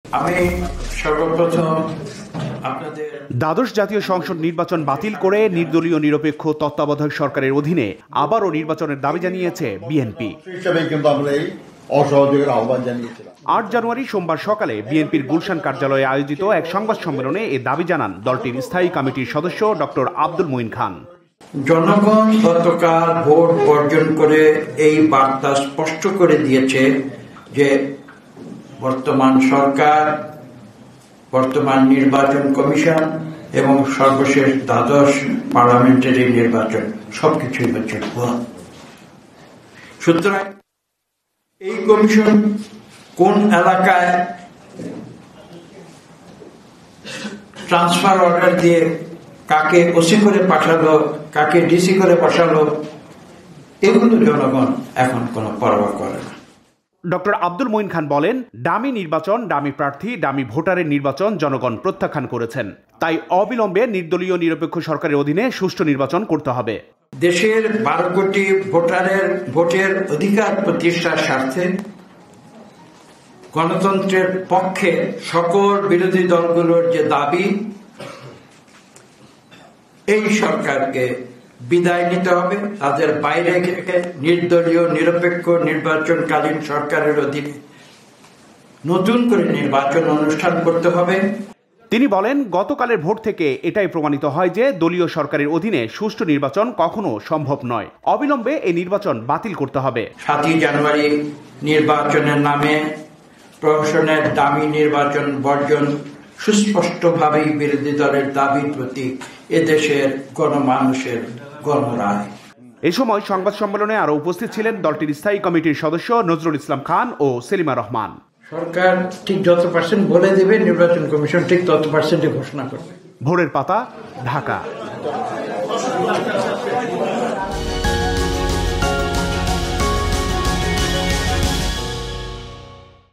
আমি সর্বপ্রথম দ্বাদশ জাতীয় সংসদ নির্বাচন বাতিল করে নির্দলীয় নিরপেক্ষ তত্ত্বাবধায়ক সরকারের অধীনে আবারও নির্বাচনের দাবি জানিয়েছে বিএনপি। 8 জানুয়ারি সোমবার সকালে বিএনপির গুলশান কার্যালয়ে আয়োজিত এক সংবাদ সম্মেলনে এ দাবি জানান দলটির স্থায়ী কমিটির সদস্য ডক্টর আব্দুল মঈন খান। জনগণ গতকাল ভোট বর্জন করে এই বার্তা স্পষ্ট করে দিয়েছে যে বর্তমান সরকার, বর্তমান নির্বাচন কমিশন এবং সর্বশেষ দ্বাদশ পার্লামেন্টারি নির্বাচন সবকিছুই হচ্ছে ভুয়া। সুতরাং এই কমিশন কোন এলাকায় ট্রান্সফার অর্ডার দিয়ে কাকে ওসি করে পাঠালো, কাকে ডিসি করে পাঠালো, এগুলো জনগণ এখন কোনো পরোয়া করে না। ডক্টর আব্দুল মঈন খান বলেন, ডামি নির্বাচন, ডামি প্রার্থী, ডামি ভোটারের নির্বাচন জনগণ প্রত্যাখ্যান করেছেন। তাই অবিলম্বে নির্দলীয় নিরপেক্ষ সরকারের অধীনে সুষ্ঠু নির্বাচন করতে হবে। দেশের 12 কোটি ভোটারের ভোটের অধিকার প্রতিষ্ঠার স্বার্থে গণতন্ত্রের পক্ষে সকল বিরোধী দলগুলোর যে দাবি, এই সরকারকে বিদায় নিতে হবে, তাদের বাইরে রেখে নির্দলীয় নিরপেক্ষ নির্বাচনকালীন সরকারের অধীনে নতুন করে নির্বাচন অনুষ্ঠান করতে হবে। তিনি বলেন, গতকালের ভোট থেকে এটাই প্রমাণিত হয় যে দলীয় সরকারের অধীনে সুষ্ঠু নির্বাচন কখনো সম্ভব নয়। অবিলম্বে এই নির্বাচন বাতিল করতে হবে। 7 জানুয়ারি নির্বাচনের নামে প্রহসনের দামি নির্বাচন বর্জন সুস্পষ্টভাবেই বিরোধী দলের দাবির প্রতি এদেশের গণমানুষের গণরায়। এ সময় সংবাদ সম্মেলনে আরো উপস্থিত ছিলেন দলটির স্থায়ী কমিটির সদস্য নজরুল ইসলাম খান ও সেলিমা রহমান। সরকার ঠিক যত % বলে দেবে, নির্বাচন কমিশন ঠিক তত % ঘোষণা করবে। ভোরের পাতা, ঢাকা।